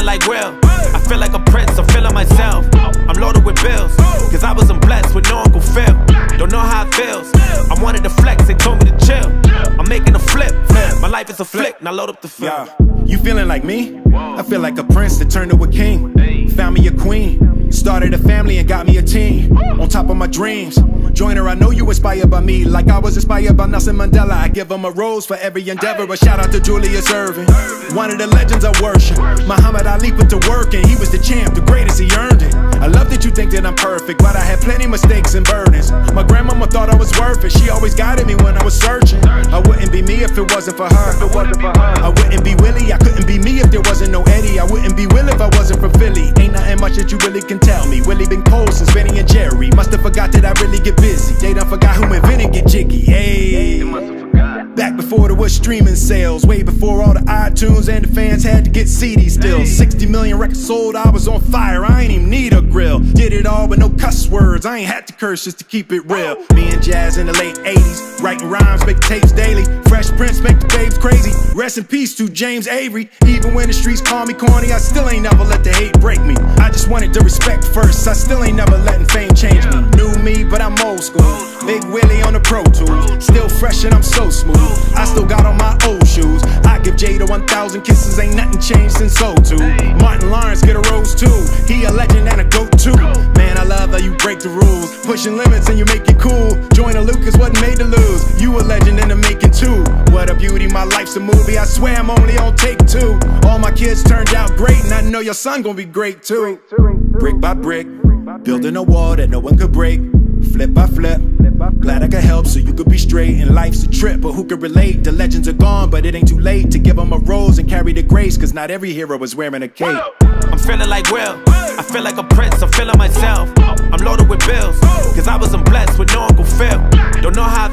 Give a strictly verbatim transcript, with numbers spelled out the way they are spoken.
like Will. I feel like a prince, I'm feeling myself. I'm loaded with bills, cause I wasn't blessed with no Uncle Phil. Don't know how it feels. I wanted to flex, they told me to chill. I'm making a flip. My life is a flick, now load up the film. Yeah. You feeling like me? I feel like a prince that turned to a king. Found me a queen, started a family and got me a team. On top of my dreams, Joyner, I know you inspired by me, like I was inspired by Nelson Mandela. I give him a rose for every endeavor. A shout out to Julius Erving, one of the legends I worship. Muhammad Ali put to work and he was the champ, the greatest, he earned it. I love that you think that I'm perfect, but I had plenty mistakes and burdens. My grandmama thought I was worth it, she always guided me when I was searching. I wouldn't be me if it wasn't for her. I wouldn't be Willie, I couldn't be me if there wasn't no Eddie. I wouldn't be Will if I wasn't from Philly. Ain't nothing much that you really can tell me. Willie been cold since Benny and Jerry. Must've forgot that I really get busy. They done forgot who invented Get Jiggy. Hey, back before there was streaming sales, way before all the iTunes and the fans had to get C Ds still. sixty million records sold, I was on fire, I ain't even need a grill. Did it all with no cuss words, I ain't had to curse just to keep it real. Me and Jazz in the late eighties, writing rhymes, making tapes daily. Fresh Prince make the babes crazy. Rest in peace to James Avery. Even when the streets call me corny, I still ain't never let the hate break me. I just wanted the respect first, I still ain't never letting fame change me. New me, but I'm old school. Big Willie on the Pro Tools, still fresh and I'm so smooth. I still got on my old shoes. I give Jada one thousand kisses, ain't nothing changed since oh two. Martin Lawrence get a rose too, he a legend and a go-to. Man, I love how you break the rules, pushing limits and you make it cool. Joyner Lucas wasn't made to lose, you a legend in the making too. What a beauty, my life's a movie, I swear I'm only on take two. All my kids turned out great and I know your son gonna be great too. Brick by brick, building a wall that no one could break. Flip by flip, glad I could help so you could be straight. And life's a trip, but who could relate? The legends are gone, but it ain't too late to give them a rose and carry the grace, cause not every hero is wearing a cape. I'm feeling like Will, I feel like a prince, I'm feeling myself. I'm loaded with bills, cause I wasn't blessed with no Uncle Phil. Don't know how